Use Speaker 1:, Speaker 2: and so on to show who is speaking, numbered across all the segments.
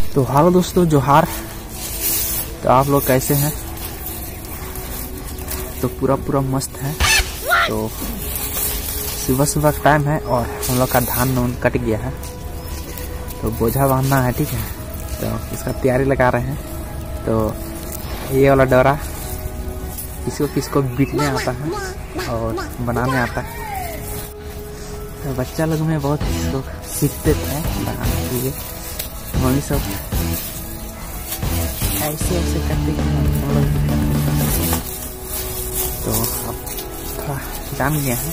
Speaker 1: तो हेलो दोस्तों, जोहार। तो आप लोग कैसे हैं? तो पूरा मस्त है। तो सुबह सुबह का टाइम है और हम लोग का धान कट गया है, तो बोझा बांधना है। ठीक है, तो इसका तैयारी लगा रहे हैं। तो ये वाला डोरा किसको बीटने आता है और बनाने आता है। तो बच्चा लोग में बहुत लोग सीखते थे बनाने के लिए। मम्मी सब ऐसे करते हैं, तो अब थोड़ा जान गया है।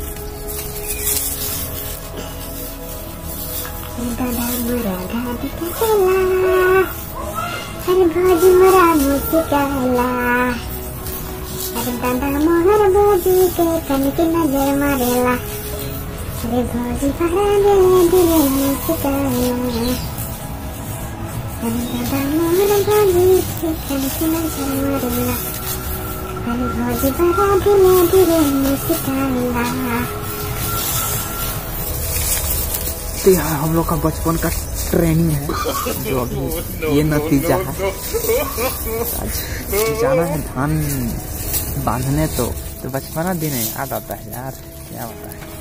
Speaker 1: तो यार हम लोग का बचपन का ट्रेनिंग है, जो अभी ये नतीजा है। आज जाना है धान बांधने, तो बचपना दिन याद आता है यार, क्या होता है।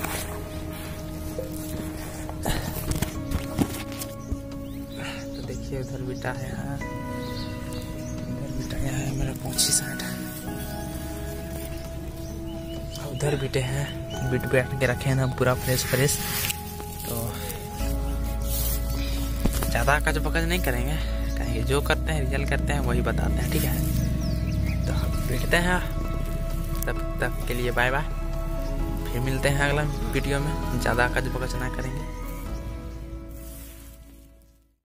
Speaker 1: तो देखिए उधर बेटा है यार, उधर बेटा है मेरा पहुंची साइड, उधर बेटे हैं। बीट बैठ के रखे हैं ना, पूरा फ्रेश। तो ज़्यादा कच बकच नहीं करेंगे, कहेंगे जो करते हैं रिजल्ट करते हैं वही बताते हैं। ठीक है, तो बैठते हैं। तब तक के लिए बाय बाय, फिर मिलते हैं अगला वीडियो में। ज़्यादा कच बकच ना करेंगे।